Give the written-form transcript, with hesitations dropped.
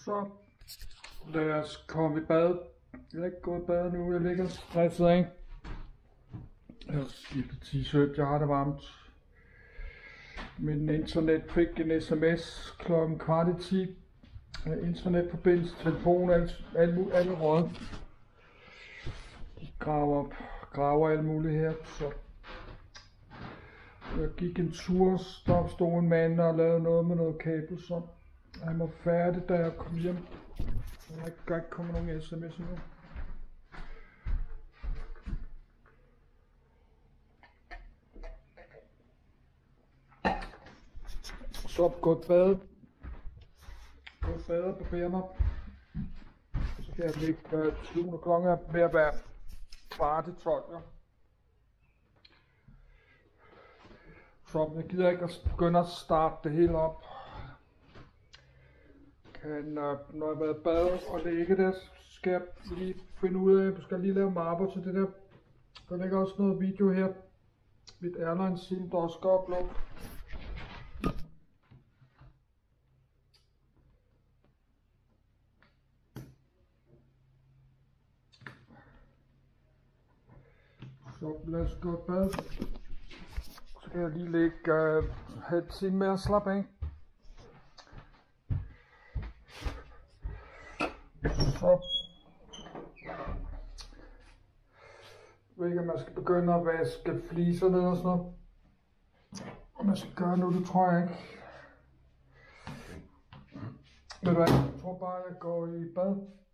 Så lad os komme i bad. Jeg er ikke gået i bad nu, jeg ligger stresset, ikke? Jeg har skiftet t-shirt, jeg har det varmt. Min internet fik en sms klokken 9:15. Internetforbindelse, telefon, alle råd. De graver alt muligt her, så jeg gik en tur, der stod en mand og lavede noget med noget kabel, så han var færdig, da jeg kom hjem. Der er ikke kommet nogen sms endnu. Så gå i bad. Gå i bad og barberer mig. Så kan jeg ligge 20 klokken er ved at være 11:45. Ja. Så jeg gider ikke at begynde at starte det hele op. Når jeg har været i bad og ligge der, skal jeg lige finde ud af, jeg skal lige lave mapper til det der. Der ligger også noget video her. Mit airline sim, der også skal uploade. Så lad os gå i bad. Så kan jeg lige lægge have et time med at slappe af. Så jeg ved ikke, om man skal begynde at vaske fliser ned og sådan noget. Om man skal gøre nu, det tror jeg ikke. Ved du hvad, jeg tror bare, jeg går i bad.